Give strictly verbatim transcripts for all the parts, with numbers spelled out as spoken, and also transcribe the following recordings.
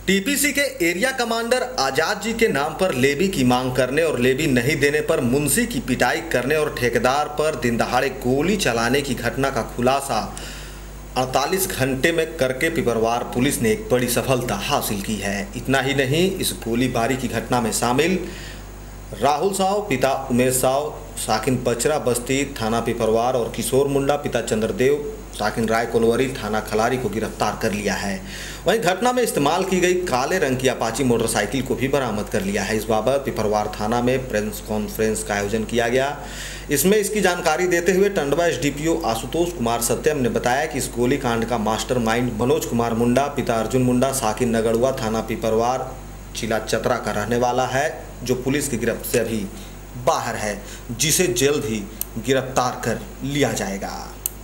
TPC के area commander Azad ji के नाम पर लेवी की मांग करने और लेवी नहीं देने पर मुंशी की पिटाई करने और ठेकेदार पर दिन दहाड़े गोली चलाने की घटना का खुलासा अड़तालीस घंटे में करके पिपरवार पुलिस ने एक बड़ी सफलता हासिल की है। इतना ही नहीं, इस गोलीबारी की घटना में शामिल राहुल साव पिता उमेश साव साकिन पचरा बस्ती थाना पिपरवार और किशोर मुंडा पिता चंद्रदेव साकिन राय कोलवरी थाना खलारी को गिरफ्तार कर लिया है। वहीं घटना में इस्तेमाल की गई काले रंग की अपाची मोटरसाइकिल को भी बरामद कर लिया है। इस बाबत पिपरवार थाना में प्रेस कॉन्फ्रेंस का आयोजन किया गया। इसमें इसकी जानकारी देते हुए टंडवा एसडीपीओ आशुतोष कुमार सत्यम ने बताया कि इस गोलीकांड का मास्टरमाइंड मनोज कुमार मुंडा पिता अर्जुन मुंडा साकिन नगड़ुआ थाना पिपरवार जिला चतरा का रहने वाला है, जो पुलिस की गिरफ्त से अभी बाहर है, जिसे जल्द ही गिरफ्तार कर लिया जाएगा।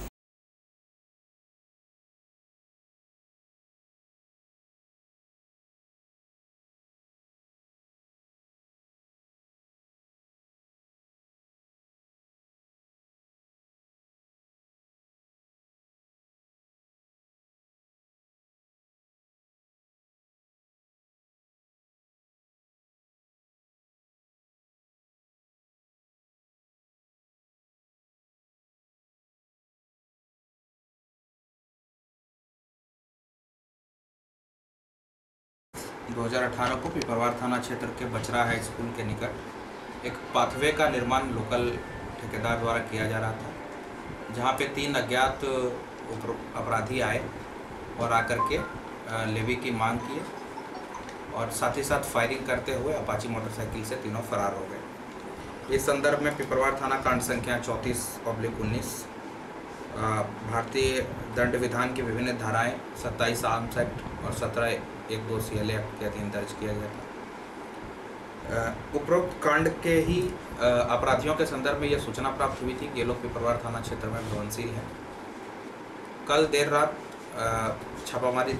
दो हज़ार अठारह को पिपरवार थाना क्षेत्र के बचरा हाई स्कूल के निकट एक पाथवे का निर्माण लोकल ठेकेदार द्वारा किया जा रहा था, जहां पे तीन अज्ञात अपराधी आए और आकर के लेवी की मांग किए और साथ ही साथ फायरिंग करते हुए अपाची मोटरसाइकिल से तीनों फरार हो गए। इस संदर्भ में पिपरवार थाना कांड संख्या चौंतीस ऑब्लिक उन्नीस भारतीय दंड विधान की विभिन्न धाराएं सत्ताईस आर्म्स एक्ट और सत्रह एक दो सी एल एक्ट के अधीन दर्ज किया गया था। उपरोक्त कांड के ही अपराधियों के संदर्भ में यह सूचना प्राप्त हुई थी कि ये लोग पिपरवार थाना क्षेत्र में भ्रमणशील हैं। कल देर रात छापामारी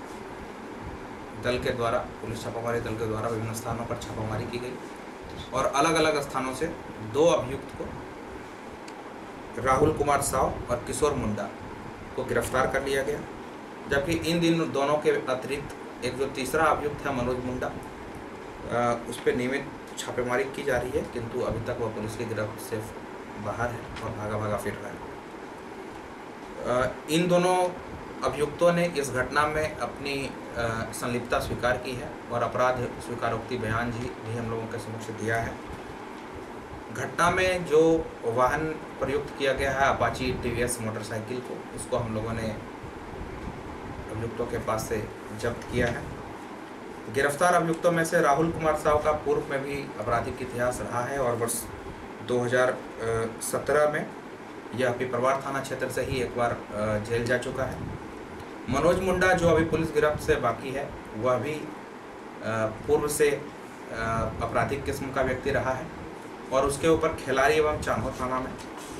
दल के द्वारा पुलिस छापामारी दल के द्वारा विभिन्न स्थानों पर छापामारी की गई और अलग अलग स्थानों से दो अभियुक्त को राहुल कुमार साव और किशोर मुंडा को गिरफ्तार कर लिया गया, जबकि इन दिन दोनों के अतिरिक्त एक जो तीसरा अभियुक्त है मनोज मुंडा, उस पर नियमित छापेमारी की जा रही है, किंतु अभी तक वह पुलिस की गिरफ्त से बाहर है और भागा भागा फिर रहा है। इन दोनों अभियुक्तों ने इस घटना में अपनी संलिप्तता स्वीकार की है और अपराध स्वीकारोक्ति बयान जी भी हम लोगों के समक्ष दिया है। घटना में जो वाहन प्रयुक्त किया गया है अपाची टीवीएस मोटरसाइकिल को, उसको हम लोगों ने अभियुक्तों के पास से जब्त किया है। गिरफ्तार अभियुक्तों में से राहुल कुमार साव का पूर्व में भी आपराधिक इतिहास रहा है और वर्ष दो हज़ार सत्रह में यह पिपरवार थाना क्षेत्र से ही एक बार जेल जा चुका है। मनोज मुंडा जो अभी पुलिस गिरफ्त से बाकी है, वह भी पूर्व से आपराधिक किस्म का व्यक्ति रहा है और उसके ऊपर खिलाड़ी एवं चान्हो थाना में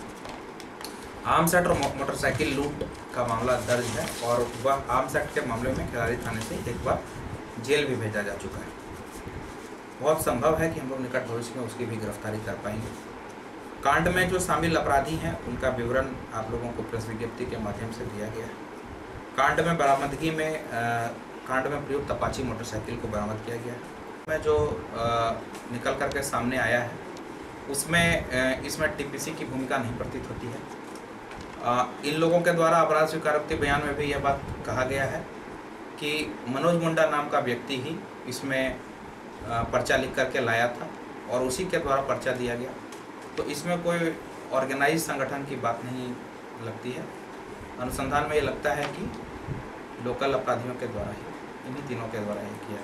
आर्म्स एक्ट और मोटरसाइकिल लूट का मामला दर्ज है और वह आर्म्स एक्ट के मामले में खिलाड़ी थाने से एक बार जेल भी भेजा जा चुका है। बहुत संभव है कि हम लोग निकट भविष्य में उसकी भी गिरफ्तारी कर पाएंगे। कांड में जो शामिल अपराधी हैं उनका विवरण आप लोगों को प्रेस विज्ञप्ति के माध्यम से दिया गया है। कांड में बरामदगी में आ, कांड में प्रयुक्त अपाची मोटरसाइकिल को बरामद किया गया है। में जो आ, निकल करके सामने आया है उसमें इसमें टीपीसी की भूमिका नहीं प्रतीत होती है। आ, इन लोगों के द्वारा अपराध स्वीकारोक्ति बयान में भी यह बात कहा गया है कि मनोज मुंडा नाम का व्यक्ति ही इसमें पर्चा लिख करके लाया था और उसी के द्वारा पर्चा दिया गया, तो इसमें कोई ऑर्गेनाइज संगठन की बात नहीं लगती है। अनुसंधान में ये लगता है कि लोकल अपराधियों के द्वारा ही, इन्हीं तीनों के द्वारा ही किया।